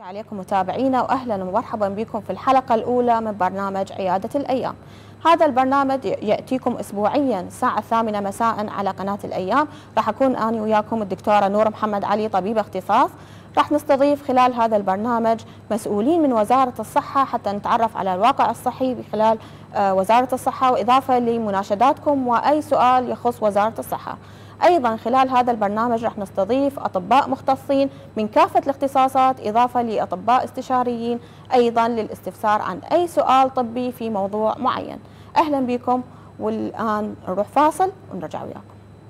عليكم متابعينا واهلا ومرحبا بكم في الحلقه الاولى من برنامج عياده الايام. هذا البرنامج ياتيكم اسبوعيا الساعه 8 مساء على قناه الايام. راح اكون اني وياكم الدكتوره نور محمد علي طبيبه اختصاص. راح نستضيف خلال هذا البرنامج مسؤولين من وزاره الصحه حتى نتعرف على الواقع الصحي بخلال وزاره الصحه، واضافه لمناشداتكم واي سؤال يخص وزاره الصحه. أيضا خلال هذا البرنامج رح نستضيف أطباء مختصين من كافة الاختصاصات، إضافة لأطباء استشاريين أيضا للاستفسار عن أي سؤال طبي في موضوع معين. أهلا بكم، والآن نروح فاصل ونرجع وياكم.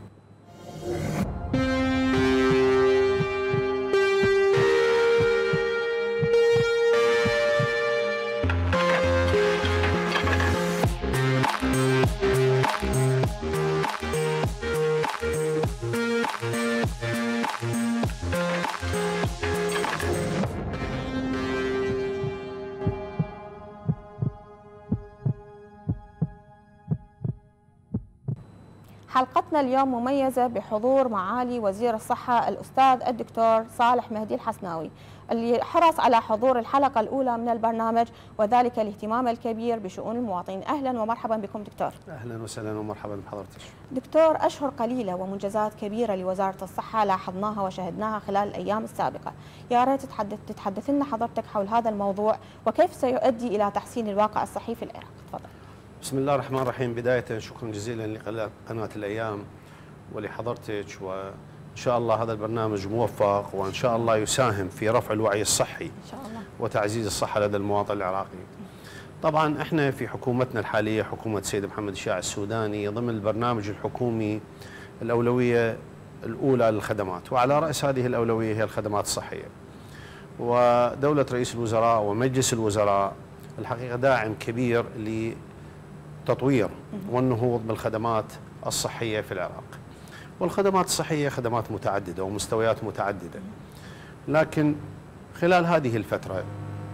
حلقتنا اليوم مميزة بحضور معالي وزير الصحة الأستاذ الدكتور صالح مهدي الحسناوي، اللي حرص على حضور الحلقة الأولى من البرنامج وذلك الاهتمام الكبير بشؤون المواطنين. أهلا ومرحبا بكم دكتور. أهلا وسهلا ومرحبا بحضرتك. دكتور، أشهر قليلة ومنجزات كبيرة لوزارة الصحة لاحظناها وشهدناها خلال الأيام السابقة، يا ريت تتحدث لنا حضرتك حول هذا الموضوع وكيف سيؤدي إلى تحسين الواقع الصحي في العراق. تفضل. بسم الله الرحمن الرحيم. بداية شكرا جزيلا لقناة الأيام ولحضرتك، وإن شاء الله هذا البرنامج موفق وإن شاء الله يساهم في رفع الوعي الصحي إن شاء الله وتعزيز الصحة لدى المواطن العراقي. طبعا احنا في حكومتنا الحالية، حكومة السيد محمد الشاع السوداني، ضمن البرنامج الحكومي الأولوية الأولى للخدمات، وعلى رأس هذه الأولوية هي الخدمات الصحية. ودولة رئيس الوزراء ومجلس الوزراء الحقيقة داعم كبير لتطوير والنهوض بالخدمات الصحية في العراق. والخدمات الصحية خدمات متعددة ومستويات متعددة، لكن خلال هذه الفترة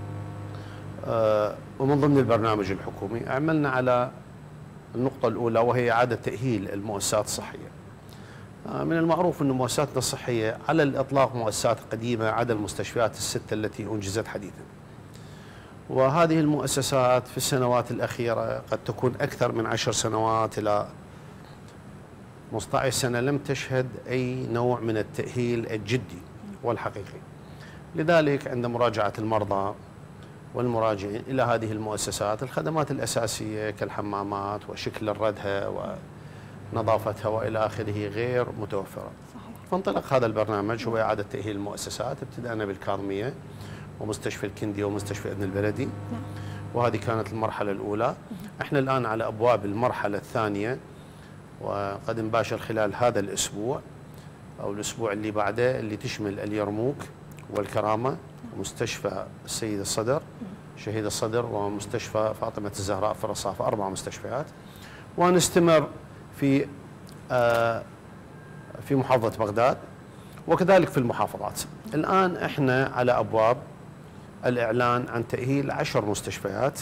ومن ضمن البرنامج الحكومي عملنا على النقطة الأولى، وهي إعادة تأهيل المؤسسات الصحية. من المعروف أن مؤسساتنا الصحية على الإطلاق مؤسسات قديمة عدا المستشفيات الستة التي أنجزت حديثا، وهذه المؤسسات في السنوات الأخيرة قد تكون أكثر من 10 سنوات إلى 15 سنة لم تشهد أي نوع من التأهيل الجدي والحقيقي. لذلك عند مراجعة المرضى والمراجعين إلى هذه المؤسسات، الخدمات الأساسية كالحمامات وشكل الردهة ونظافتها وإلى آخره غير متوفرة. فانطلق هذا البرنامج، هو إعادة تأهيل المؤسسات، ابتدأنا بالكاظمية ومستشفى الكندي ومستشفى ابن البلدي، وهذه كانت المرحلة الأولى. احنا الآن على أبواب المرحلة الثانية، وقد نباشر خلال هذا الأسبوع أو الأسبوع اللي بعده، اللي تشمل اليرموك والكرامة ومستشفى السيد الصدر شهيد الصدر ومستشفى فاطمة الزهراء في الرصافة، 4 مستشفيات. ونستمر في محافظة بغداد وكذلك في المحافظات. الآن احنا على أبواب الإعلان عن تأهيل 10 مستشفيات،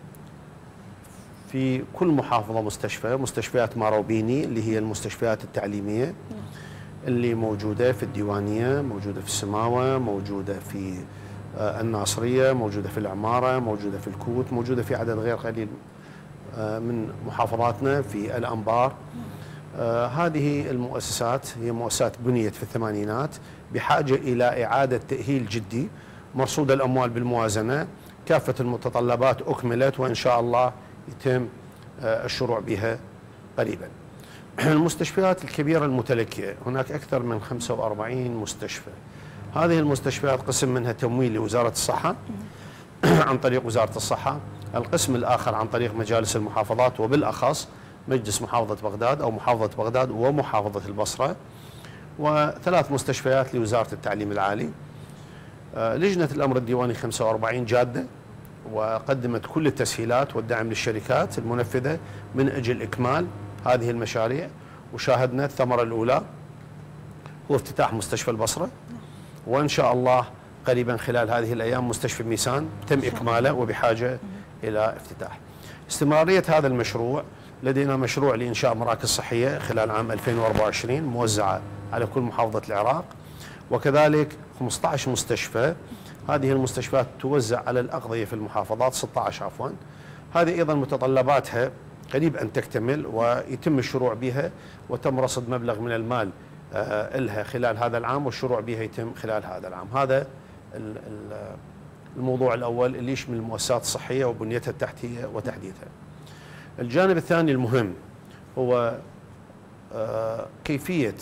في كل محافظة مستشفيات ماروبيني اللي هي المستشفيات التعليمية اللي موجودة في الديوانية، موجودة في السماوة، موجودة في الناصرية، موجودة في العمارة، موجودة في الكوت، موجودة في عدد غير قليل من محافظاتنا في الأنبار. هذه المؤسسات هي مؤسسات بنيت في الثمانينات بحاجة إلى إعادة تأهيل جدي، مرصود الأموال بالموازنة، كافة المتطلبات أكملت وإن شاء الله يتم الشروع بها قريبا. المستشفيات الكبيرة المتلكئة، هناك أكثر من 45 مستشفى. هذه المستشفيات قسم منها تمويل لوزارة الصحة عن طريق وزارة الصحة، القسم الآخر عن طريق مجالس المحافظات وبالأخص مجلس محافظة بغداد أو محافظة بغداد ومحافظة البصرة، و3 مستشفيات لوزارة التعليم العالي. لجنة الأمر الديواني 45 جادة، وقدمت كل التسهيلات والدعم للشركات المنفذة من أجل إكمال هذه المشاريع. وشاهدنا الثمرة الأولى هو افتتاح مستشفى البصرة، وإن شاء الله قريبا خلال هذه الأيام مستشفى ميسان تم إكماله وبحاجة إلى افتتاح. استمرارية هذا المشروع، لدينا مشروع لإنشاء مراكز صحية خلال عام 2024 موزعة على كل محافظة العراق، وكذلك 15 مستشفى هذه المستشفيات توزع على الأقضية في المحافظات 16 عفوا. هذه أيضا متطلباتها قريب أن تكتمل ويتم الشروع بها، وتم رصد مبلغ من المال لها خلال هذا العام، والشروع بها يتم خلال هذا العام. هذا الموضوع الأول اللي يشمل المؤسسات الصحية وبنيتها التحتية وتحديثها. الجانب الثاني المهم هو كيفية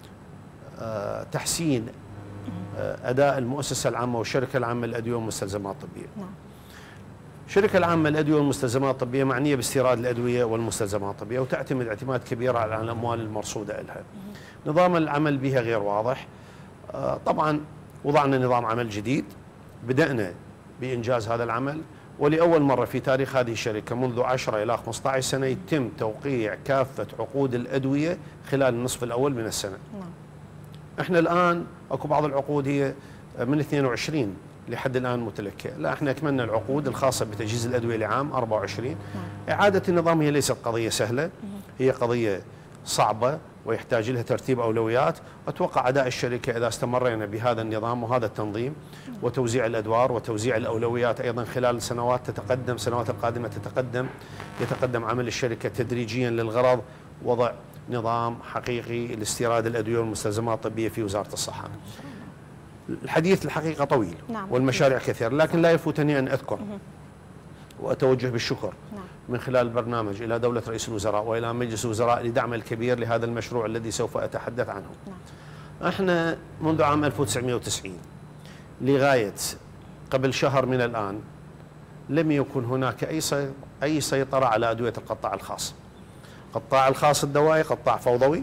تحسين أداء المؤسسة العامة والشركة العامة للأدوية والمستلزمات الطبية. الشركة العامة للأدوية والمستلزمات الطبية معنية باستيراد الأدوية والمستلزمات الطبية، وتعتمد اعتماد كبير على الأموال المرصودة لها. نظام العمل بها غير واضح. طبعا وضعنا نظام عمل جديد، بدأنا بإنجاز هذا العمل، ولأول مرة في تاريخ هذه الشركة منذ 10 إلى 15 سنة يتم توقيع كافة عقود الأدوية خلال النصف الأول من السنة. احنا الآن اكو بعض العقود هي من 22 لحد الآن متلكئة، لا احنا أكملنا العقود الخاصة بتجهيز الأدوية لعام 24. إعادة النظام هي ليست قضية سهلة، هي قضية صعبة ويحتاج لها ترتيب أولويات. أتوقع أداء الشركة إذا استمرينا بهذا النظام وهذا التنظيم وتوزيع الأدوار وتوزيع الأولويات أيضا خلال السنوات تتقدم، السنوات القادمة يتقدم عمل الشركة تدريجيا للغرض وضع نظام حقيقي لاستيراد الأدوية والمستلزمات الطبية في وزارة الصحة. الحديث الحقيقة طويل والمشاريع كثيرة، لكن لا يفوتني أن أذكر وأتوجه بالشكر من خلال البرنامج إلى دولة رئيس الوزراء وإلى مجلس الوزراء لدعم الكبير لهذا المشروع الذي سوف أتحدث عنه. احنا منذ عام 1990 لغاية قبل شهر من الآن لم يكن هناك أي سيطرة على أدوية القطاع الخاص. القطاع الخاص الدوائي قطاع فوضوي،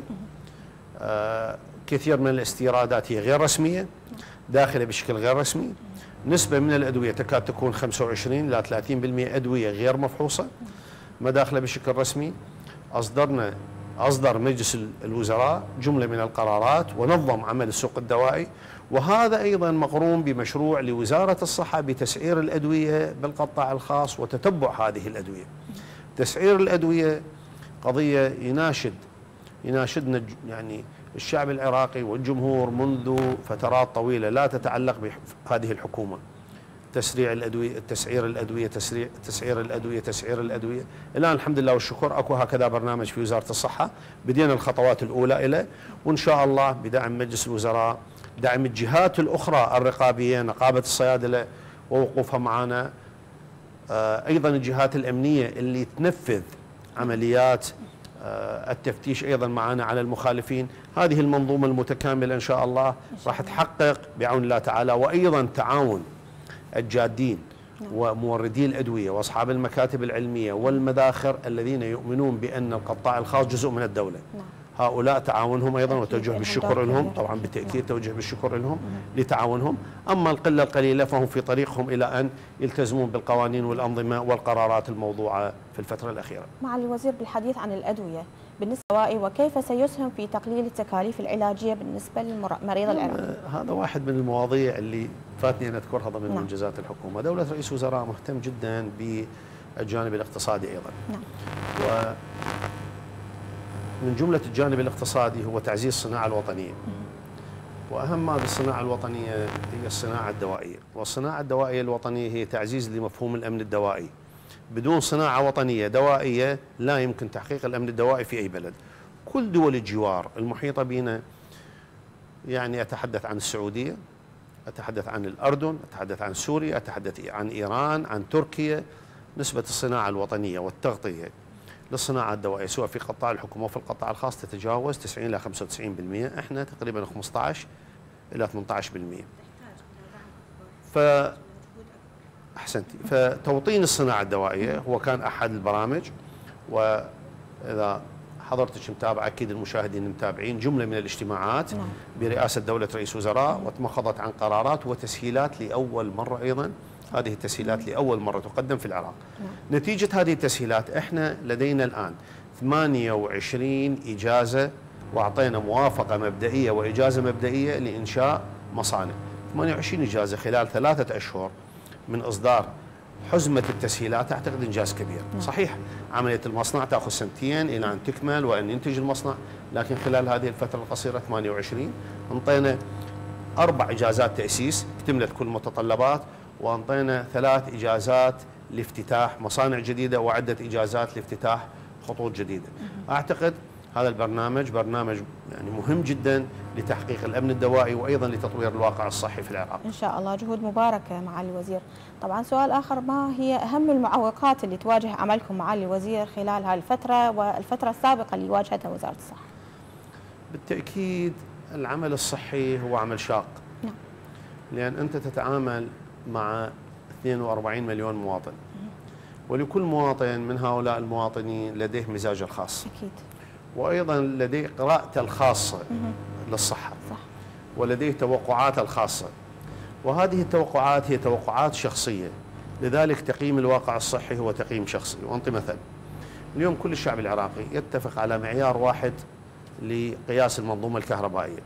كثير من الاستيرادات هي غير رسمية، داخلة بشكل غير رسمي. نسبة من الأدوية تكاد تكون 25 إلى 30% أدوية غير مفحوصة ما داخلة بشكل رسمي. أصدر مجلس الوزراء جملة من القرارات ونظم عمل السوق الدوائي، وهذا أيضا مقرون بمشروع لوزارة الصحة بتسعير الأدوية بالقطاع الخاص وتتبع هذه الأدوية. تسعير الأدوية قضية يناشدنا يعني الشعب العراقي والجمهور منذ فترات طويلة، لا تتعلق بهذه الحكومة. تسعير الأدوية. الآن الحمد لله والشكر أكو هكذا برنامج في وزارة الصحة، بدينا الخطوات الأولى إليه، وإن شاء الله بدعم مجلس الوزراء، دعم الجهات الأخرى الرقابية، نقابة الصيادلة ووقوفها معنا، أيضا الجهات الأمنية اللي تنفذ عمليات التفتيش أيضا معنا على المخالفين. هذه المنظومة المتكاملة إن شاء الله راح تحقق بعون الله تعالى، وأيضا تعاون الجادين وموردي الأدوية وأصحاب المكاتب العلمية والمداخر الذين يؤمنون بأن القطاع الخاص جزء من الدولة. هؤلاء تعاونهم أيضا وتوجه بالشكر لهم، طبعا بالتأكيد توجه بالشكر لهم لتعاونهم. أما القلة القليلة فهم في طريقهم إلى أن يلتزمون بالقوانين والأنظمة والقرارات الموضوعة في الفترة الأخيرة. معالي الوزير، بالحديث عن الأدوية بالنسبة للدوائي وكيف سيسهم في تقليل التكاليف العلاجية بالنسبة للمريض العراقي؟ هذا واحد من المواضيع اللي فاتني أن أذكرها ضمن منجزات الحكومة. دولة رئيس وزراء مهتم جدا بالجانب الاقتصادي أيضا. من جملة الجانب الاقتصادي هو تعزيز الصناعة الوطنية، وأهم هذه الصناعة الوطنية هي الصناعة الدوائية. والصناعة الدوائية الوطنية هي تعزيز لمفهوم الأمن الدوائي. بدون صناعة وطنية دوائية لا يمكن تحقيق الأمن الدوائي في أي بلد. كل دول الجوار المحيطة بنا، يعني أتحدث عن السعودية، أتحدث عن الأردن، أتحدث عن سوريا، أتحدث عن إيران، عن تركيا، نسبة الصناعة الوطنية والتغطية للصناعة الدوائية سواء في قطاع الحكومة وفي القطاع الخاص تتجاوز 90 إلى 95%، احنا تقريبا 15 إلى 18%. أحسنتي. فتوطين الصناعة الدوائية هو كان أحد البرامج، وإذا حضرتك متابعة أكيد المشاهدين متابعين جملة من الاجتماعات برئاسة دولة رئيس وزراء، واتخذت عن قرارات وتسهيلات لأول مرة. أيضا هذه التسهيلات لأول مرة تقدم في العراق. نتيجة هذه التسهيلات احنا لدينا الآن 28 إجازة، وأعطينا موافقة مبدئية وإجازة مبدئية لإنشاء مصانع. 28 إجازة خلال 3 أشهر من إصدار حزمة التسهيلات، أعتقد إنجاز كبير. صحيح عملية المصنع تأخذ 2 إلى أن تكمل وأن ينتج المصنع، لكن خلال هذه الفترة القصيرة 28 انطينا 4 إجازات تأسيس اكتملت كل المتطلبات، وأنطينا 3 إجازات لافتتاح مصانع جديدة وعدة إجازات لافتتاح خطوط جديدة. أعتقد هذا البرنامج برنامج يعني مهم جدا لتحقيق الأمن الدوائي وأيضا لتطوير الواقع الصحي في العراق. إن شاء الله جهود مباركة معالي الوزير. طبعا سؤال آخر، ما هي أهم المعوقات اللي تواجه عملكم معالي الوزير خلال هذه الفترة والفترة السابقة اللي واجهتها وزارة الصحة؟ بالتأكيد العمل الصحي هو عمل شاق. نعم. لأن أنت تتعامل مع 42 مليون مواطن، ولكل مواطن من هؤلاء المواطنين لديه مزاجه الخاص. أكيد. وأيضا لديه قراءته الخاصة للصحة. صح. ولديه توقعاته الخاصة، وهذه التوقعات هي توقعات شخصية، لذلك تقييم الواقع الصحي هو تقييم شخصي. وأنطي مثل، اليوم كل الشعب العراقي يتفق على معيار واحد لقياس المنظومة الكهربائية.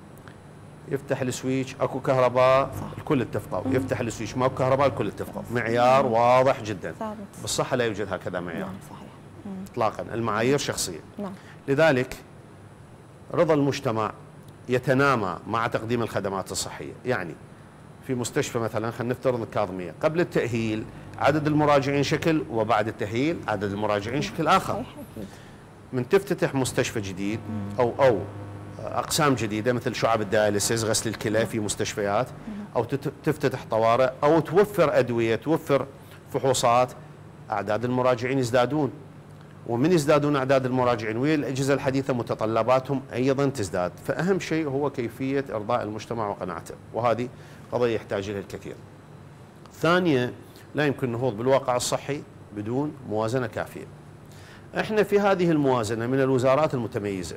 يفتح السويتش اكو كهرباء الكل اتفقوا، يفتح السويتش ماكو كهرباء الكل اتفقوا، معيار واضح جدا. بالصحة لا يوجد هكذا معيار. نعم صحيح. اطلاقا، المعايير شخصية. نعم. لذلك رضا المجتمع يتنامى مع تقديم الخدمات الصحية. يعني في مستشفى مثلا خلينا نفترض الكاظمية، قبل التأهيل عدد المراجعين شكل، وبعد التأهيل عدد المراجعين شكل آخر. صحيح. أكيد. من تفتتح مستشفى جديد أو أقسام جديدة مثل شعب الدياليسيس غسل الكلى في مستشفيات، أو تفتتح طوارئ، أو توفر أدوية، توفر فحوصات، أعداد المراجعين يزدادون. ومن يزدادون أعداد المراجعين ويا الأجهزة الحديثة متطلباتهم أيضا تزداد. فأهم شيء هو كيفية إرضاء المجتمع وقناعته، وهذه قضية يحتاج إليها الكثير. ثانية، لا يمكن النهوض بالواقع الصحي بدون موازنة كافية. احنا في هذه الموازنة من الوزارات المتميزة،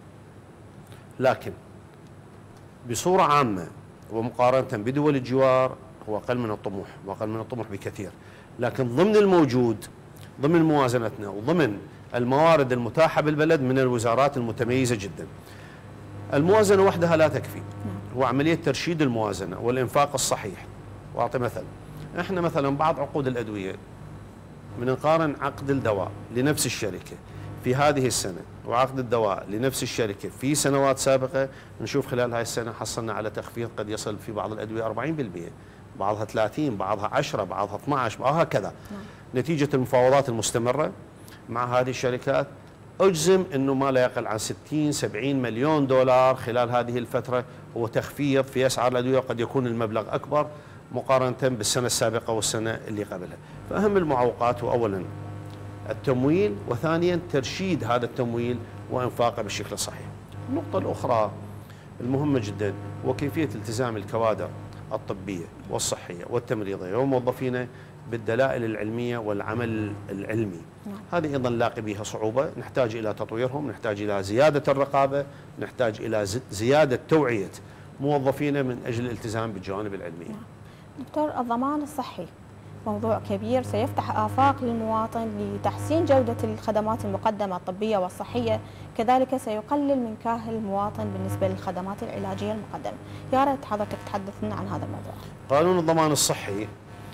لكن بصورة عامة ومقارنة بدول الجوار هو أقل من الطموح، وأقل من الطموح بكثير. لكن ضمن الموجود، ضمن موازنتنا وضمن الموارد المتاحة بالبلد من الوزارات المتميزة جدا. الموازنة وحدها لا تكفي، هو عملية ترشيد الموازنة والإنفاق الصحيح. وأعطي مثل، احنا مثلا بعض عقود الأدوية من نقارن عقد الدواء لنفس الشركة في هذه السنة وعقد الدواء لنفس الشركة في سنوات سابقة، نشوف خلال هاي السنة حصلنا على تخفيض قد يصل في بعض الأدوية 40%، بعضها 30، بعضها 10، بعضها 12، بعضها كذا. نتيجة المفاوضات المستمرة مع هذه الشركات أجزم أنه ما لا يقل عن 60-70 مليون دولار خلال هذه الفترة هو تخفيض في أسعار الأدوية، وقد يكون المبلغ أكبر مقارنة بالسنة السابقة والسنة اللي قبلها. فأهم المعوقات هو أولا التمويل، وثانيا ترشيد هذا التمويل وإنفاقه بالشكل الصحيح. النقطة الأخرى المهمة جدا هو كيفية التزام الكوادر الطبية والصحية والتمريضية وموظفينا بالدلائل العلمية والعمل العلمي. هذه أيضا نلاقي بها صعوبة، نحتاج إلى تطويرهم، نحتاج إلى زيادة الرقابة، نحتاج إلى زيادة توعية موظفينا من أجل الالتزام بالجوانب العلمية. دكتور، الضمان الصحي موضوع كبير سيفتح آفاق للمواطن لتحسين جودة الخدمات المقدمة الطبية والصحية، كذلك سيقلل من كاهل المواطن بالنسبة للخدمات العلاجية المقدمة. يا ريت حضرتك تحدث لنا عن هذا الموضوع. قانون الضمان الصحي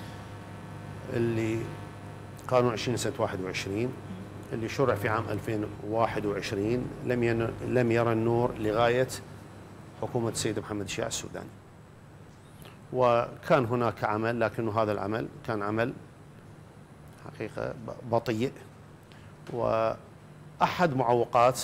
اللي قانون 20 سنة 21 اللي شرع في عام 2021 لم يرى النور لغاية حكومة السيد محمد الشيع السوداني. وكان هناك عمل، لكنه هذا العمل كان عمل حقيقة بطيء. وأحد معوقات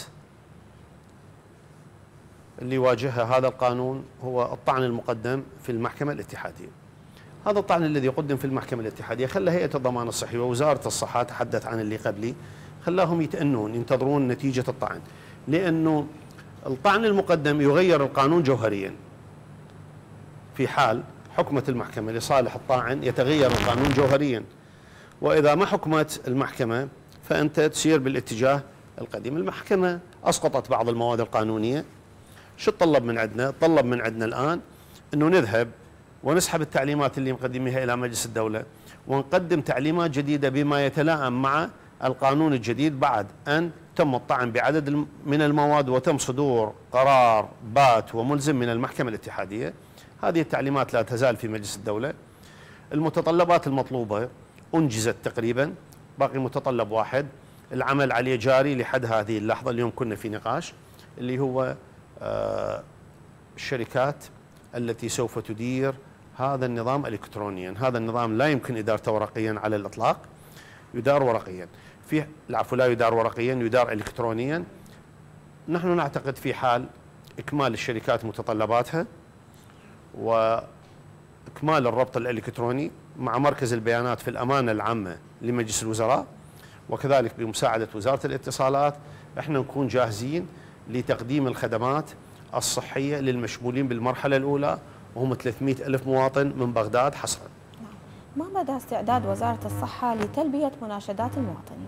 اللي واجهها هذا القانون هو الطعن المقدم في المحكمة الاتحادية. هذا الطعن الذي قدم في المحكمة الاتحادية خلى هيئة الضمان الصحي ووزارة الصحة، تحدث عن اللي قبلي، خلاهم يتأنون ينتظرون نتيجة الطعن، لأنه الطعن المقدم يغير القانون جوهريا. في حال حكمت المحكمة لصالح الطاعن يتغير القانون جوهريا، وإذا ما حكمت المحكمة فأنت تسير بالاتجاه القديم. المحكمة أسقطت بعض المواد القانونية. شو طلب من عندنا؟ طلب من عندنا الآن أنه نذهب ونسحب التعليمات اللي مقدميها إلى مجلس الدولة، ونقدم تعليمات جديدة بما يتلائم مع القانون الجديد بعد أن تم الطعن بعدد من المواد وتم صدور قرار بات وملزم من المحكمة الاتحادية. هذه التعليمات لا تزال في مجلس الدولة. المتطلبات المطلوبة أنجزت تقريبا، باقي متطلب واحد العمل عليه جاري لحد هذه اللحظة. اليوم كنا في نقاش اللي هو الشركات التي سوف تدير هذا النظام إلكترونيا. هذا النظام لا يمكن إدارته ورقيا على الإطلاق، يدار ورقيا، لا يدار ورقيا، يدار إلكترونيا. نحن نعتقد في حال إكمال الشركات متطلباتها وإكمال الربط الإلكتروني مع مركز البيانات في الأمانة العامة لمجلس الوزراء، وكذلك بمساعدة وزارة الاتصالات، احنا نكون جاهزين لتقديم الخدمات الصحية للمشمولين بالمرحلة الأولى، وهم 300 ألف مواطن من بغداد حصرا. ما مدى استعداد وزارة الصحة لتلبية مناشدات المواطنين؟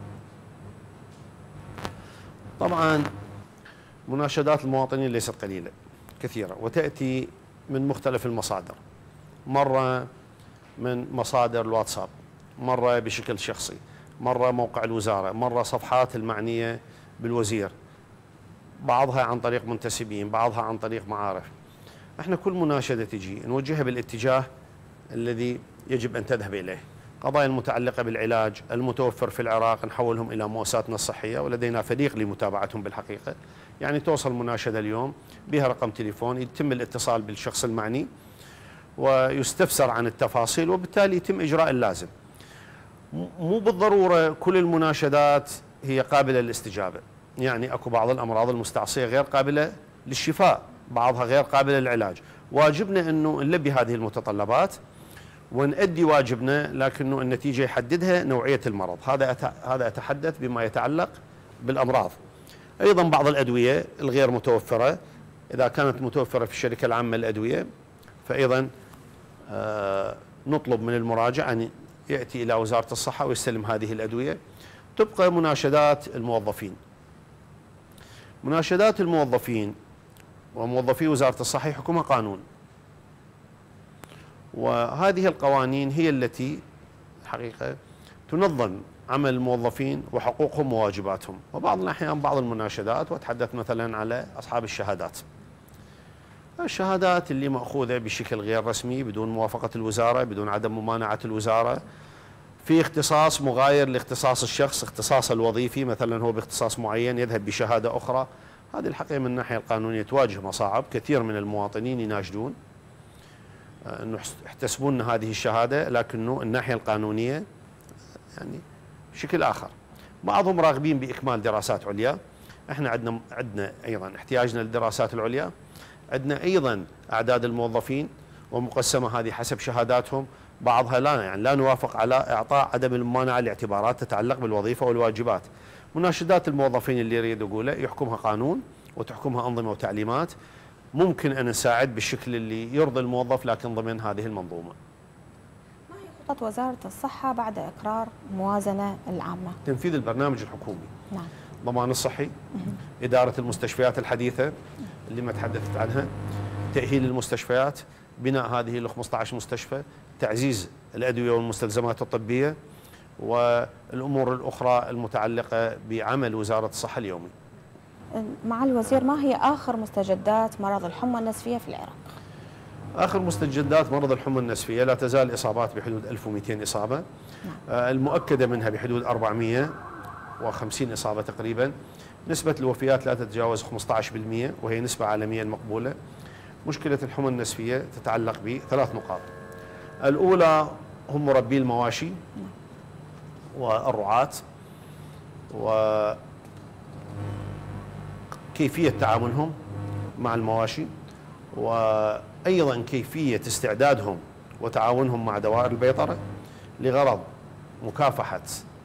طبعا مناشدات المواطنين ليست قليلة، كثيرة، وتأتي من مختلف المصادر. مرة من مصادر الواتساب، مرة بشكل شخصي، مرة موقع الوزارة، مرة صفحات المعنية بالوزير، بعضها عن طريق منتسبين، بعضها عن طريق معارف. احنا كل مناشدة تجي نوجهها بالاتجاه الذي يجب أن تذهب إليه. قضايا المتعلقة بالعلاج المتوفر في العراق نحولهم إلى مؤسساتنا الصحية، ولدينا فريق لمتابعتهم بالحقيقة. يعني توصل مناشدة اليوم بها رقم تليفون، يتم الاتصال بالشخص المعني ويستفسر عن التفاصيل، وبالتالي يتم إجراء اللازم. مو بالضرورة كل المناشدات هي قابلة للاستجابة، يعني أكو بعض الأمراض المستعصية غير قابلة للشفاء، بعضها غير قابلة للعلاج. واجبنا أنه نلبي هذه المتطلبات ونؤدي واجبنا، لكنه النتيجة يحددها نوعية المرض. هذا أتحدث بما يتعلق بالأمراض. أيضا بعض الأدوية الغير متوفرة، إذا كانت متوفرة في الشركة العامة للأدوية، فأيضا نطلب من المراجع أن يأتي إلى وزارة الصحة ويستلم هذه الأدوية. تبقى مناشدات الموظفين. مناشدات الموظفين وموظفي وزارة الصحة يحكمها قانون، وهذه القوانين هي التي حقيقة تنظم عمل الموظفين وحقوقهم وواجباتهم. وبعض الأحيان بعض المناشدات، وأتحدث مثلا على أصحاب الشهادات. الشهادات اللي مأخوذة بشكل غير رسمي بدون موافقة الوزارة، بدون عدم ممانعة الوزارة، في اختصاص مغاير لاختصاص الشخص، اختصاصه الوظيفي، مثلا هو باختصاص معين يذهب بشهادة أخرى. هذه الحقيقة من الناحية القانونية تواجه مصاعب. كثير من المواطنين يناشدون أنه يحتسبون هذه الشهادة، لكنه الناحية القانونية يعني بشكل آخر. بعضهم راغبين بإكمال دراسات عليا. احنا عندنا أيضا احتياجنا للدراسات العليا، عندنا أيضا أعداد الموظفين ومقسمة هذه حسب شهاداتهم. بعضها لا نوافق على إعطاء عدم الممانعة لاعتبارات تتعلق بالوظيفة والواجبات. مناشدات الموظفين اللي يريد أقوله يحكمها قانون وتحكمها أنظمة وتعليمات. ممكن أن نساعد بالشكل اللي يرضي الموظف، لكن ضمن هذه المنظومة. ما هي خطط وزارة الصحة بعد إقرار الموازنة العامة؟ تنفيذ البرنامج الحكومي. نعم. ضمان الصحي، إدارة المستشفيات الحديثة اللي ما تحدثت عنها، تأهيل المستشفيات، بناء هذه ال 15 مستشفى، تعزيز الأدوية والمستلزمات الطبية، والأمور الأخرى المتعلقة بعمل وزارة الصحة اليومي. مع الوزير، ما هي آخر مستجدات مرض الحمى النسفية في العراق؟ آخر مستجدات مرض الحمى النسفية لا تزال إصابات بحدود 1200 إصابة. المؤكدة منها بحدود 450 إصابة تقريبا. نسبة الوفيات لا تتجاوز 15%، وهي نسبة عالميا مقبولة. مشكلة الحمى النسفية تتعلق بثلاث نقاط. الأولى هم مربي المواشي والرعاة، وكيفية تعاملهم مع المواشي، وأيضا كيفية استعدادهم وتعاونهم مع دوائر البيطرة لغرض مكافحة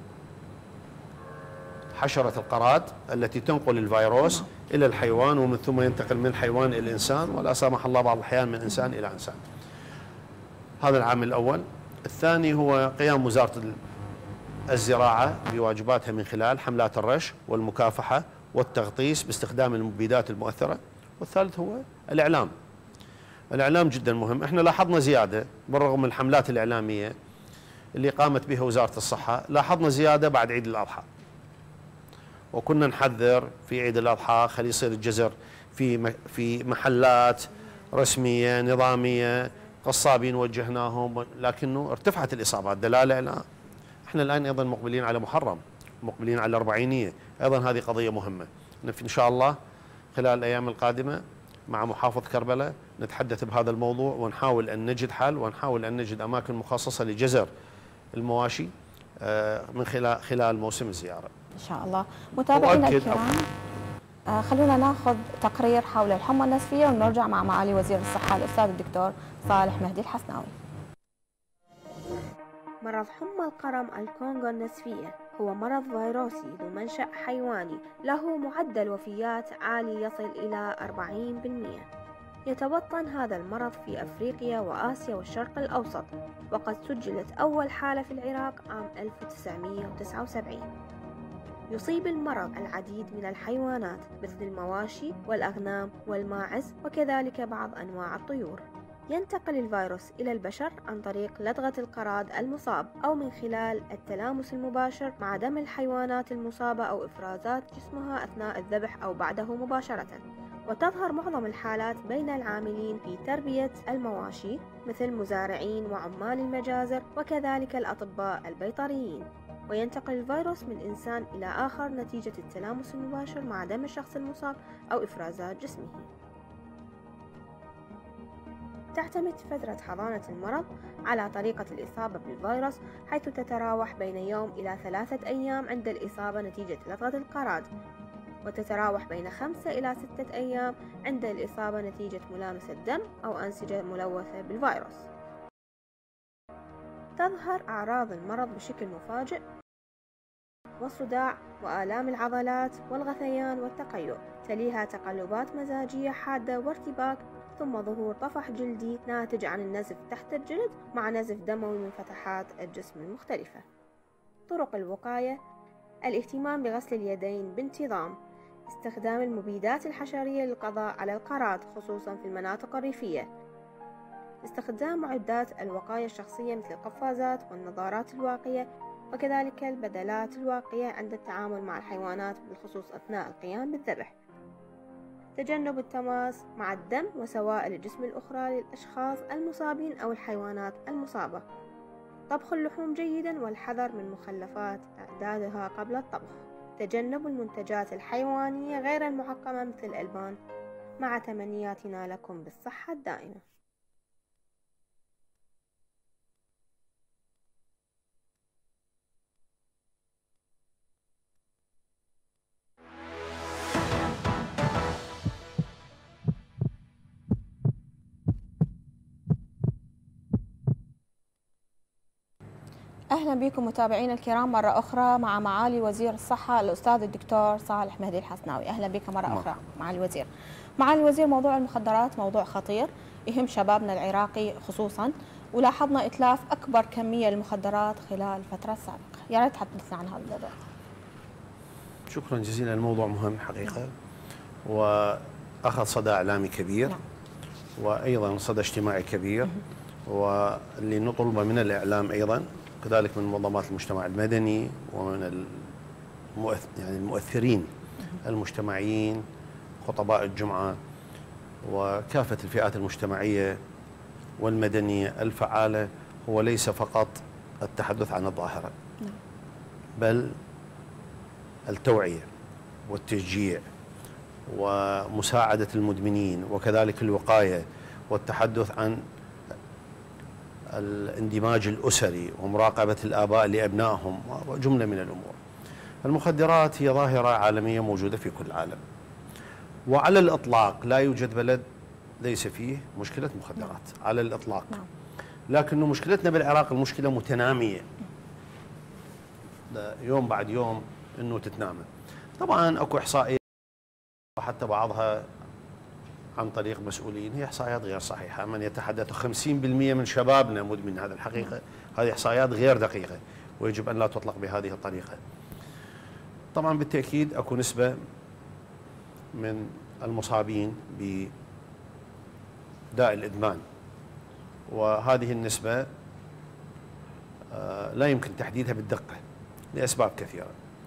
حشرة القراد التي تنقل الفيروس إلى الحيوان، ومن ثم ينتقل من الحيوان إلى الإنسان، ولا سامح الله بعض الأحيان من إنسان إلى إنسان. هذا العامل الأول. الثاني هو قيام وزارة الزراعة بواجباتها من خلال حملات الرش والمكافحة والتغطيس باستخدام المبيدات المؤثرة. والثالث هو الإعلام. الإعلام جدا مهم. احنا لاحظنا زيادة بالرغم من الحملات الإعلامية اللي قامت بها وزارة الصحة، لاحظنا زيادة بعد عيد الأضحى، وكنا نحذر في عيد الأضحى خلي يصير الجزر في محلات رسمية نظامية، قصابين وجهناهم، لكنه ارتفعت الإصابات. دلالة لا. احنا الآن أيضا مقبلين على محرم، مقبلين على الأربعينية، أيضا هذه قضية مهمة. إن شاء الله خلال الأيام القادمة مع محافظ كربلاء نتحدث بهذا الموضوع ونحاول أن نجد حل، ونحاول أن نجد أماكن مخصصة لجزر المواشي من خلال موسم الزيارة إن شاء الله. متابعينا الكرام، خلونا ناخذ تقرير حول الحمى النسفية ونرجع مع معالي وزير الصحة الأستاذ الدكتور صالح مهدي الحسناوي. مرض حمى القرم الكونغو النسفية هو مرض فيروسي ذو منشأ حيواني له معدل وفيات عالي يصل إلى 40%. يتوطن هذا المرض في أفريقيا وآسيا والشرق الأوسط، وقد سجلت أول حالة في العراق عام 1979. يصيب المرض العديد من الحيوانات مثل المواشي والأغنام والماعز وكذلك بعض أنواع الطيور. ينتقل الفيروس إلى البشر عن طريق لدغة القراد المصاب أو من خلال التلامس المباشر مع دم الحيوانات المصابة أو إفرازات جسمها أثناء الذبح أو بعده مباشرة. وتظهر معظم الحالات بين العاملين في تربية المواشي مثل مزارعين وعمال المجازر وكذلك الأطباء البيطريين. وينتقل الفيروس من إنسان إلى آخر نتيجة التلامس المباشر مع دم الشخص المصاب أو إفرازات جسمه. تعتمد فترة حضانة المرض على طريقة الإصابة بالفيروس، حيث تتراوح بين يوم إلى 3 أيام عند الإصابة نتيجة لدغة القراد، وتتراوح بين 5 إلى 6 أيام عند الإصابة نتيجة ملامسة دم أو أنسجة ملوثة بالفيروس. تظهر أعراض المرض بشكل مفاجئ والصداع وآلام العضلات والغثيان والتقيؤ، تليها تقلبات مزاجية حادة وارتباك، ثم ظهور طفح جلدي ناتج عن النزف تحت الجلد مع نزف دموي من فتحات الجسم المختلفة. طرق الوقاية: الاهتمام بغسل اليدين بانتظام، استخدام المبيدات الحشرية للقضاء على القراد خصوصا في المناطق الريفية، استخدام معدات الوقاية الشخصية مثل القفازات والنظارات الواقية وكذلك البدلات الواقية عند التعامل مع الحيوانات بالخصوص أثناء القيام بالذبح، تجنب التماس مع الدم وسوائل الجسم الأخرى للأشخاص المصابين أو الحيوانات المصابة، طبخ اللحوم جيدا والحذر من مخلفات إعدادها قبل الطبخ، تجنب المنتجات الحيوانية غير المعقمة مثل الألبان، مع تمنياتنا لكم بالصحة الدائمة. أهلا بكم متابعينا الكرام مرة أخرى مع معالي وزير الصحة الأستاذ الدكتور صالح مهدي الحسناوي. أهلا بك مرة أخرى معالي الوزير. معالي الوزير، موضوع المخدرات موضوع خطير يهم شبابنا العراقي خصوصا، ولاحظنا إتلاف أكبر كمية للمخدرات خلال الفترة السابقة، يا ريت تحدثنا عن هذا الموضوع. شكرا جزيلا، الموضوع مهم حقيقة وأخذ صدى إعلامي كبير وأيضا صدى اجتماعي كبير، واللي نطلبه من الإعلام أيضا كذلك من منظمات المجتمع المدني ومن المؤثرين المجتمعيين، خطباء الجمعة وكافة الفئات المجتمعية والمدنية الفعالة، هو ليس فقط التحدث عن الظاهرة بل التوعية والتشجيع ومساعدة المدمنين وكذلك الوقاية والتحدث عن الاندماج الأسري ومراقبة الآباء لأبنائهم وجملة من الأمور. المخدرات هي ظاهرة عالمية موجودة في كل العالم، وعلى الإطلاق لا يوجد بلد ليس فيه مشكلة مخدرات على الإطلاق، لكن مشكلتنا بالعراق المشكلة متنامية يوم بعد يوم أنه تتنامى. طبعا أكو إحصائيات وحتى بعضها عن طريق مسؤولين هي إحصائيات غير صحيحة، من يتحدث 50% من شبابنا مدمن، هذا الحقيقة هذه إحصائيات غير دقيقة ويجب أن لا تطلق بهذه الطريقة. طبعا بالتأكيد أكو نسبة من المصابين بداء الإدمان، وهذه النسبة لا يمكن تحديدها بالدقة لأسباب كثيرة.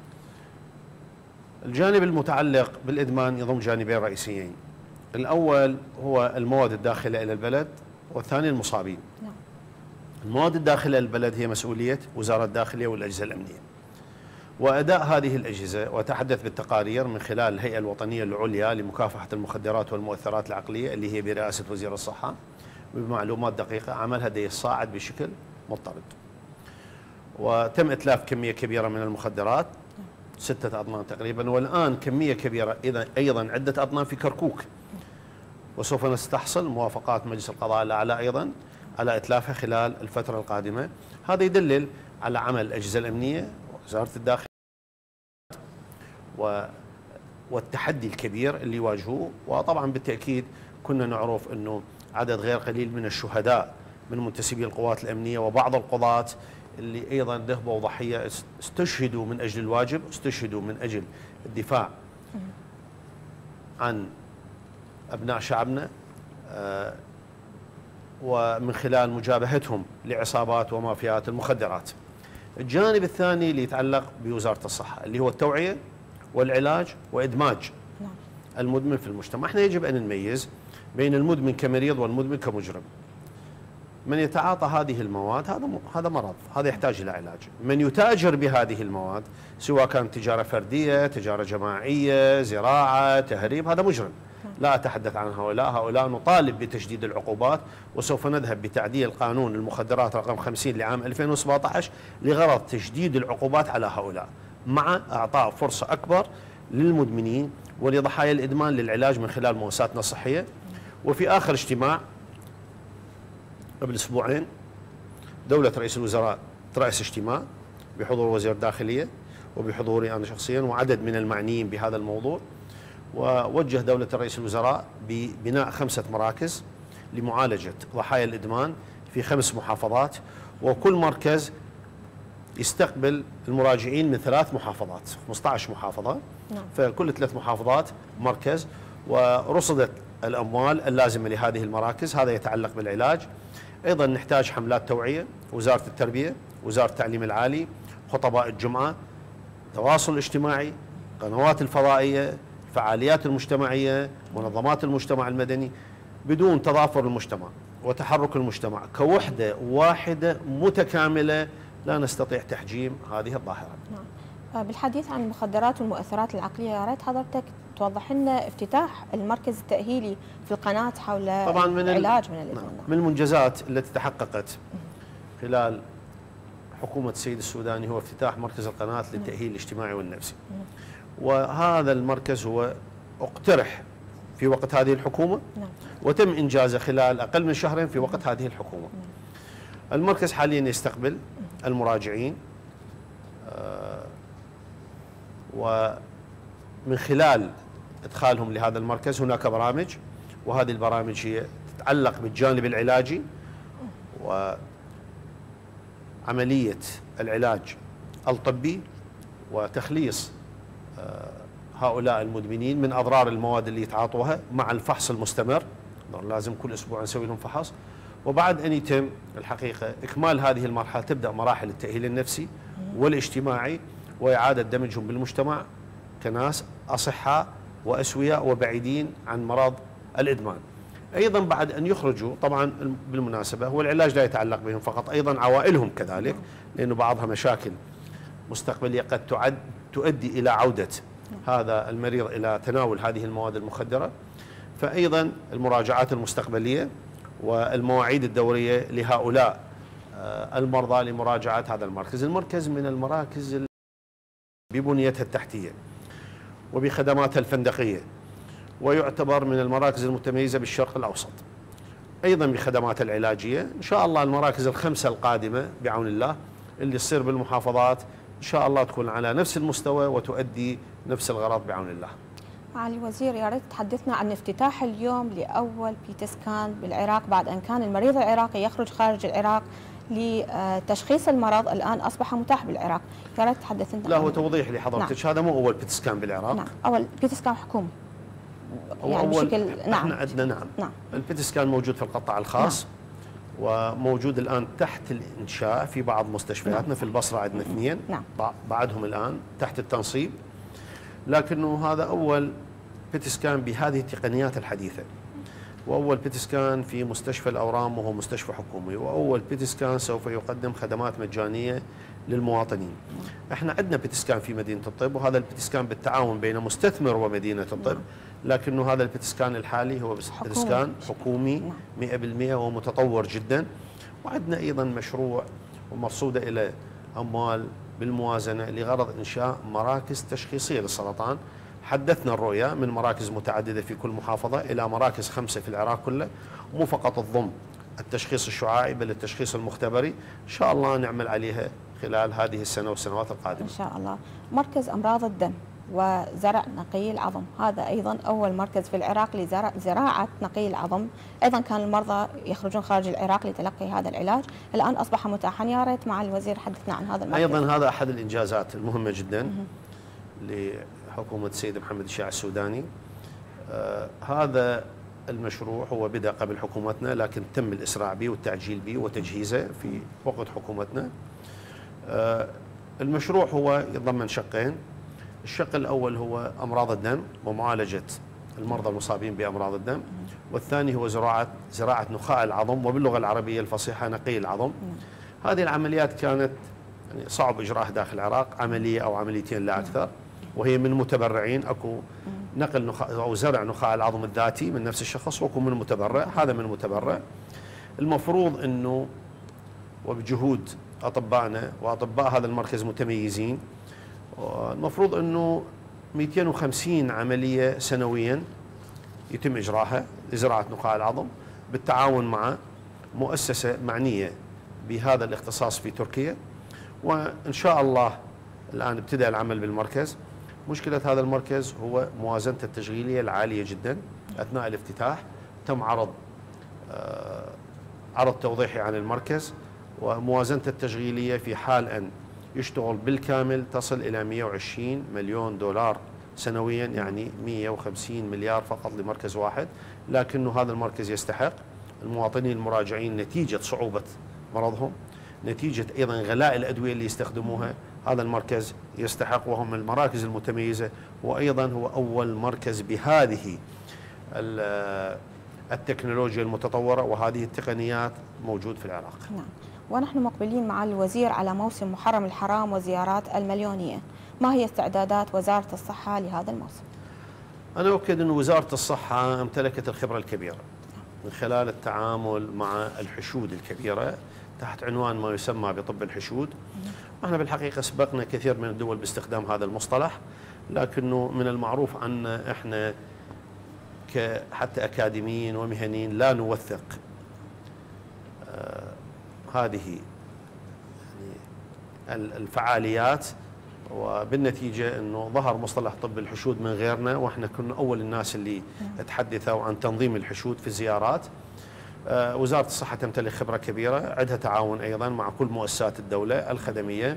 الجانب المتعلق بالإدمان يضم جانبين رئيسيين، الأول هو المواد الداخلة إلى البلد، والثاني المصابين. المواد الداخلة إلى البلد هي مسؤولية وزارة الداخلية والأجهزة الأمنية، وأداء هذه الأجهزة، وأتحدث بالتقارير من خلال الهيئة الوطنية العليا لمكافحة المخدرات والمؤثرات العقلية اللي هي برئاسة وزير الصحة، بمعلومات دقيقة عملها يصاعد بشكل مضطرد. وتم إتلاف كمية كبيرة من المخدرات 6 أطنان تقريبا، والآن كمية كبيرة أيضا عدة أطنان في كركوك، وسوف نستحصل موافقات مجلس القضاء الأعلى أيضا على إتلافها خلال الفترة القادمة. هذا يدلل على عمل الأجهزة الأمنية ووزارة الداخلية والتحدي الكبير اللي واجهوه. وطبعا بالتأكيد كنا نعرف أنه عدد غير قليل من الشهداء من منتسبي القوات الأمنية وبعض القضاة اللي أيضا ذهبوا ضحية، استشهدوا من أجل الواجب، استشهدوا من أجل الدفاع عن أبناء شعبنا، ومن خلال مجابهتهم لعصابات ومافيات المخدرات. الجانب الثاني اللي يتعلق بوزارة الصحة اللي هو التوعية والعلاج وإدماج المدمن في المجتمع. احنا يجب أن نميز بين المدمن كمريض والمدمن كمجرم. من يتعاطى هذه المواد هذا مرض، هذا يحتاج إلى علاج. من يتاجر بهذه المواد سواء كانت تجارة فردية، تجارة جماعية، زراعة، تهريب، هذا مجرم. لا أتحدث عن هؤلاء نطالب بتشديد العقوبات، وسوف نذهب بتعديل قانون المخدرات رقم 50 لعام 2017 لغرض تشديد العقوبات على هؤلاء، مع إعطاء فرصة أكبر للمدمنين ولضحايا الإدمان للعلاج من خلال مؤسساتنا الصحية. وفي آخر اجتماع قبل أسبوعين دولة رئيس الوزراء ترأس اجتماع بحضور وزير الداخلية وبحضوري أنا شخصيا وعدد من المعنيين بهذا الموضوع، ووجه دولة رئيس الوزراء ببناء 5 مراكز لمعالجة ضحايا الإدمان في 5 محافظات، وكل مركز يستقبل المراجعين من 3 محافظات، 15 محافظة. فكل 3 محافظات مركز، ورصدت الأموال اللازمة لهذه المراكز. هذا يتعلق بالعلاج. أيضا نحتاج حملات توعية، وزارة التربية، وزارة التعليم العالي، خطباء الجمعة، تواصل اجتماعي، قنوات الفضائية، الفعاليات المجتمعية، منظمات المجتمع المدني، بدون تضافر المجتمع وتحرك المجتمع كوحدة واحدة متكاملة لا نستطيع تحجيم هذه الظاهرة. بالحديث عن المخدرات والمؤثرات العقلية، يا ريت حضرتك توضح لنا افتتاح المركز التأهيلي في القناة حول طبعا من العلاج من الإدمان. من المنجزات التي تحققت خلال حكومة السيد السوداني هو افتتاح مركز القناة للتأهيل الاجتماعي والنفسي. وهذا المركز هو اقترح في وقت هذه الحكومة، وتم إنجازه خلال أقل من شهرين في وقت هذه الحكومة. المركز حاليا يستقبل المراجعين، ومن خلال إدخالهم لهذا المركز هناك برامج، وهذه البرامج هي تتعلق بالجانب العلاجي وعملية العلاج الطبي وتخليص هؤلاء المدمنين من أضرار المواد اللي يتعاطوها مع الفحص المستمر. لازم كل أسبوع نسوي لهم فحص، وبعد أن يتم الحقيقة إكمال هذه المرحلة تبدأ مراحل التأهيل النفسي والاجتماعي وإعادة دمجهم بالمجتمع كناس أصحاء وأسوياء وبعيدين عن مرض الإدمان. أيضا بعد أن يخرجوا، طبعا بالمناسبة هو العلاج لا يتعلق بهم فقط، أيضا عوائلهم كذلك، لأنه بعضها مشاكل مستقبلية قد تؤدي إلى عودة هذا المريض إلى تناول هذه المواد المخدرة. فأيضا المراجعات المستقبلية والمواعيد الدورية لهؤلاء المرضى لمراجعة هذا المركز. المركز من المراكز ببنيتها التحتية وبخدماتها الفندقية، ويعتبر من المراكز المتميزة بالشرق الأوسط، أيضا بخدمات العلاجية. إن شاء الله المراكز ال5 القادمة بعون الله اللي تصير بالمحافظات إن شاء الله تكون على نفس المستوى وتؤدي نفس الغرض بعون الله. معالي الوزير، يا ريت تحدثنا عن افتتاح اليوم لأول بيت سكان بالعراق بعد أن كان المريض العراقي يخرج خارج العراق لتشخيص المرض، الآن أصبح متاح بالعراق. يا ريت تحدثنا. لا، هو توضيح لحضرتك. هذا مو أول بيت سكان بالعراق. نعم، أول بيت سكان حكومي. يعني بشكل احنا عندنا نعم البيت سكان موجود في القطاع الخاص. وموجود الآن تحت الإنشاء في بعض مستشفياتنا. في البصرة عندنا 2 بعدهم الآن تحت التنصيب، لكنه هذا أول بيت سكان بهذه التقنيات الحديثة. وأول بيت سكان في مستشفى الأورام وهو مستشفى حكومي، وأول بيت سكان سوف يقدم خدمات مجانية للمواطنين. احنا عندنا بيت سكان في مدينة الطب، وهذا البيت سكان بالتعاون بين مستثمر ومدينة الطب، لكنه هذا البيت سكان الحالي هو بيت سكان حكومي 100% ومتطور جدا. وعندنا أيضا مشروع ومرصودة إلى أموال بالموازنة لغرض إنشاء مراكز تشخيصية للسرطان. حدثنا الرؤية من مراكز متعددة في كل محافظة إلى مراكز 5 في العراق كله، مو فقط الضم التشخيص الشعاعي بل التشخيص المختبري. إن شاء الله نعمل عليها خلال هذه السنة والسنوات القادمة إن شاء الله. مركز أمراض الدم وزرع نقي العظم، هذا أيضا أول مركز في العراق لزراعة نقي العظم. أيضا كان المرضى يخرجون خارج العراق لتلقي هذا العلاج، الآن أصبح متاحا. يا ريت مع الوزير حدثنا عن هذا المركز. أيضا هذا أحد الإنجازات المهمة جدا لحكومة السيد محمد الشيع السوداني. هذا المشروع هو بدأ قبل حكومتنا، لكن تم الإسراع به والتعجيل به وتجهيزه في وقت حكومتنا. المشروع هو يتضمن شقين. الشق الأول هو أمراض الدم ومعالجة المرضى المصابين بأمراض الدم، والثاني هو زراعة نخاع العظم، وباللغة العربية الفصيحة نقي العظم. هذه العمليات كانت يعني صعب إجراءها داخل العراق، عملية أو عمليتين لا أكثر، وهي من متبرعين. أكو نقل أو زرع نخاع العظم الذاتي من نفس الشخص، وأكو من متبرع. هذا من متبرع. المفروض أنه وبجهود أطبائنا وأطباء هذا المركز متميزين، المفروض أنه 250 عملية سنويا يتم إجراءها لزراعة نخاع العظم بالتعاون مع مؤسسة معنية بهذا الاختصاص في تركيا. وإن شاء الله الآن ابتدأ العمل بالمركز. مشكلة هذا المركز هو موازنته التشغيلية العالية جدا. أثناء الافتتاح تم عرض توضيحي عن المركز، وموازنته التشغيلية في حال أن يشتغل بالكامل تصل إلى 120 مليون دولار سنويا، يعني 150 مليار فقط لمركز واحد. لكنه هذا المركز يستحق. المواطنين المراجعين نتيجة صعوبة مرضهم، نتيجة أيضا غلاء الأدوية اللي يستخدموها، هذا المركز يستحق، وهم من المراكز المتميزة. وأيضا هو أول مركز بهذه التكنولوجيا المتطورة وهذه التقنيات موجود في العراق. نعم. ونحن مقبلين مع الوزير على موسم محرم الحرام وزيارات المليونية، ما هي استعدادات وزارة الصحة لهذا الموسم؟ أنا أؤكد أن وزارة الصحة امتلكت الخبرة الكبيرة من خلال التعامل مع الحشود الكبيرة تحت عنوان ما يسمى بطب الحشود. احنا بالحقيقة سبقنا كثير من الدول باستخدام هذا المصطلح، لكنه من المعروف عنا احنا حتى أكاديميين ومهنيين لا نوثق هذه يعني الفعاليات، وبالنتيجة أنه ظهر مصطلح طب الحشود من غيرنا، وإحنا كنا أول الناس اللي تحدثوا عن تنظيم الحشود في الزيارات. وزارة الصحة تمتلك خبرة كبيرة، عندها تعاون أيضا مع كل مؤسسات الدولة الخدمية،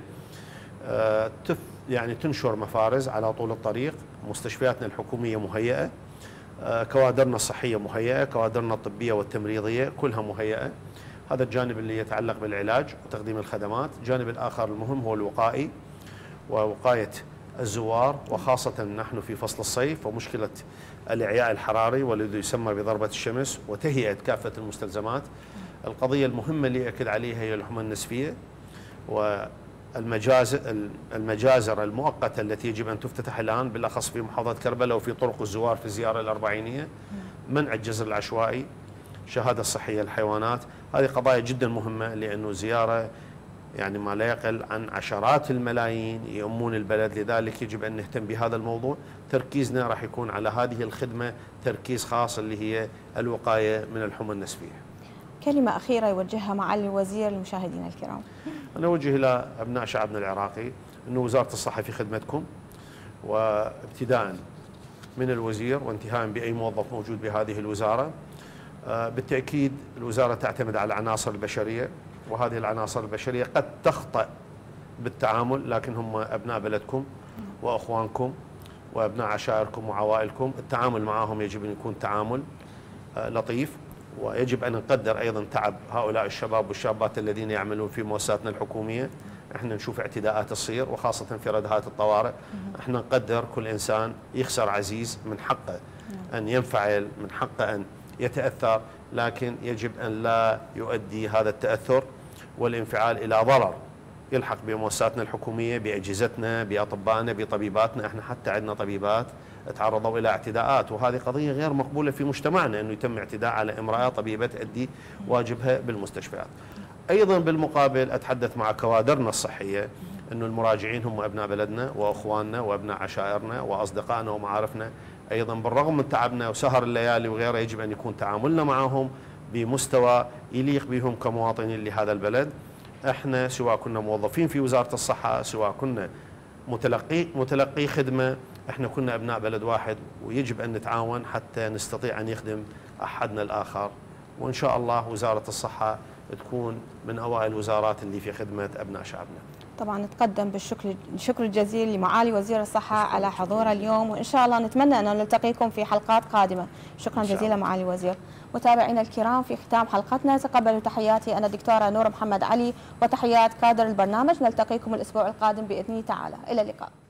يعني تنشر مفارز على طول الطريق. مستشفياتنا الحكومية مهيئة، كوادرنا الصحية مهيئة، كوادرنا الطبية والتمريضية كلها مهيئة. هذا الجانب اللي يتعلق بالعلاج وتقديم الخدمات. الجانب الآخر المهم هو الوقائي ووقاية الزوار، وخاصة نحن في فصل الصيف ومشكلة الإعياء الحراري والذي يسمى بضربة الشمس، وتهيئة كافة المستلزمات. القضية المهمة اللي أكد عليها هي الحمى النسفية والمجازر المؤقتة التي يجب أن تفتتح الآن، بالأخص في محافظة كربلاء وفي طرق الزوار في الزيارة الأربعينية. منع الجزر العشوائي، شهادة صحية للحيوانات. هذه قضايا جدا مهمة، لأنه زيارة يعني ما لا يقل عن عشرات الملايين يؤمون البلد، لذلك يجب أن نهتم بهذا الموضوع. تركيزنا راح يكون على هذه الخدمة تركيز خاص اللي هي الوقاية من الحمى النسفية. كلمة أخيرة يوجهها معالي الوزير للمشاهدين الكرام. أنا أوجه إلى أبناء شعبنا العراقي أنه وزارة الصحة في خدمتكم، وابتداء من الوزير وانتهاء بأي موظف موجود بهذه الوزارة. بالتأكيد الوزارة تعتمد على العناصر البشرية، وهذه العناصر البشرية قد تخطئ بالتعامل، لكن هم أبناء بلدكم وأخوانكم وأبناء عشائركم وعوائلكم. التعامل معهم يجب أن يكون تعامل لطيف، ويجب أن نقدر أيضا تعب هؤلاء الشباب والشابات الذين يعملون في مؤسساتنا الحكومية. احنا نشوف اعتداءات تصير، وخاصة في ردهات الطوارئ. احنا نقدر كل إنسان يخسر عزيز، من حقه أن ينفعل، من حقه أن يتأثر، لكن يجب أن لا يؤدي هذا التأثر والانفعال إلى ضرر يلحق بمؤسساتنا الحكومية، بأجهزتنا، بأطبائنا، بطبيباتنا. احنا حتى عندنا طبيبات تعرضوا إلى اعتداءات، وهذه قضية غير مقبولة في مجتمعنا، أنه يتم اعتداء على امرأة طبيبة تؤدي واجبها بالمستشفيات. أيضا بالمقابل أتحدث مع كوادرنا الصحية أنه المراجعين هم أبناء بلدنا وأخواننا وأبناء عشائرنا وأصدقائنا ومعارفنا. أيضا بالرغم من تعبنا وسهر الليالي وغيره يجب أن يكون تعاملنا معهم بمستوى يليق بهم كمواطنين لهذا البلد. احنا سواء كنا موظفين في وزارة الصحة، سواء كنا متلقي خدمة، احنا كنا أبناء بلد واحد، ويجب أن نتعاون حتى نستطيع أن يخدم أحدنا الآخر. وإن شاء الله وزارة الصحة تكون من أوائل الوزارات اللي في خدمة أبناء شعبنا. طبعا نتقدم بالشكر الجزيل لمعالي وزير الصحة على حضوره اليوم، وإن شاء الله نتمنى أن نلتقيكم في حلقات قادمة. شكرا جزيلا معالي الوزير. متابعينا الكرام، في ختام حلقتنا تقبلوا تحياتي أنا الدكتورة نور محمد علي وتحيات كادر البرنامج. نلتقيكم الأسبوع القادم بإذنه تعالى. إلى اللقاء.